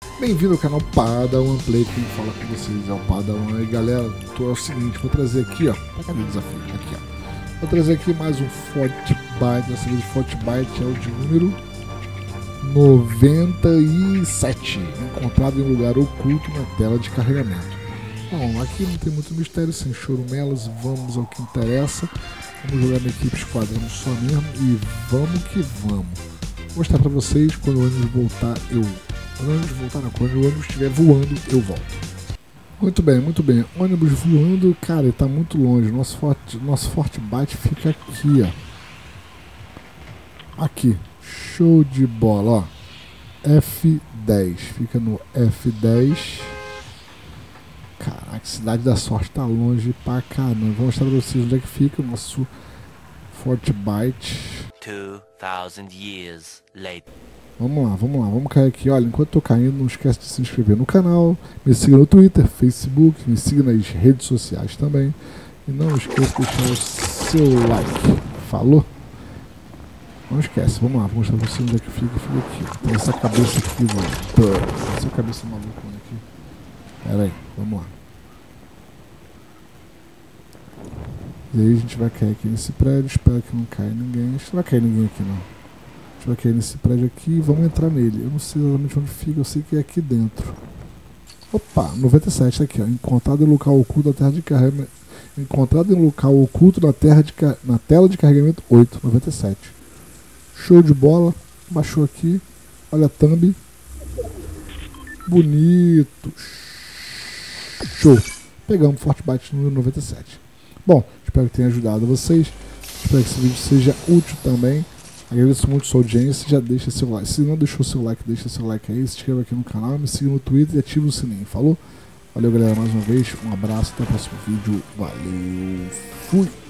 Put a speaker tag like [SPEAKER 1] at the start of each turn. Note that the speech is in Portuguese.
[SPEAKER 1] Bem-vindo ao canal Padawan Play, quem fala com vocês é o Padawan. E galera, é o seguinte, vou trazer aqui, ó, cadê o desafio? Aqui, ó. Vou trazer aqui mais um Fortbyte, dessa vez o Fortbyte é o de número 97, encontrado em um lugar oculto na tela de carregamento. Bom, aqui não tem muito mistério, sem chorumelas, vamos ao que interessa. Vamos jogar na equipe esquadrão só mesmo e vamos que vamos. Vou mostrar pra vocês quando o ônibus voltar, quando o ônibus estiver voando, eu volto. Muito bem, muito bem. Ônibus voando, cara, ele tá muito longe. Nosso Fortbyte fica aqui, ó. Aqui. Show de bola, ó. F10. Fica no F10. Caraca, Cidade da Sorte tá longe pra caramba. Vou mostrar pra vocês onde é que fica o nosso Fortbyte.
[SPEAKER 2] 2000 years later.
[SPEAKER 1] Vamos cair aqui. Olha, enquanto eu tô caindo, não esquece de se inscrever no canal, me siga no Twitter, Facebook, me siga nas redes sociais também. E não esqueça de deixar o seu like. Falou? Não esquece, vamos lá, vou mostrar pra vocês onde é que fica aqui. Tem essa cabeça aqui, mano. Essa cabeça maluca aqui. Pera aí, vamos lá. E aí a gente vai cair aqui nesse prédio, espero que não caia ninguém. Acho que não vai cair ninguém aqui não. A gente vai cair nesse prédio aqui e vamos entrar nele. Eu não sei exatamente onde fica, eu sei que é aqui dentro. Opa, 97 aqui, ó. Encontrado em local oculto na terra de carregamento. Encontrado em local oculto na tela de carregamento 8, 97. Show de bola. Baixou aqui. Olha a thumb. Bonito. Show. Pegamos Fortbyte número 97. Bom, espero que tenha ajudado vocês. Espero que esse vídeo seja útil também. Agradeço muito a sua audiência. Já deixa seu like. Se não deixou seu like, deixa seu like aí. Se inscreva aqui no canal, me siga no Twitter e ative o sininho. Falou? Valeu, galera, mais uma vez. Um abraço. Até o próximo vídeo. Valeu. Fui.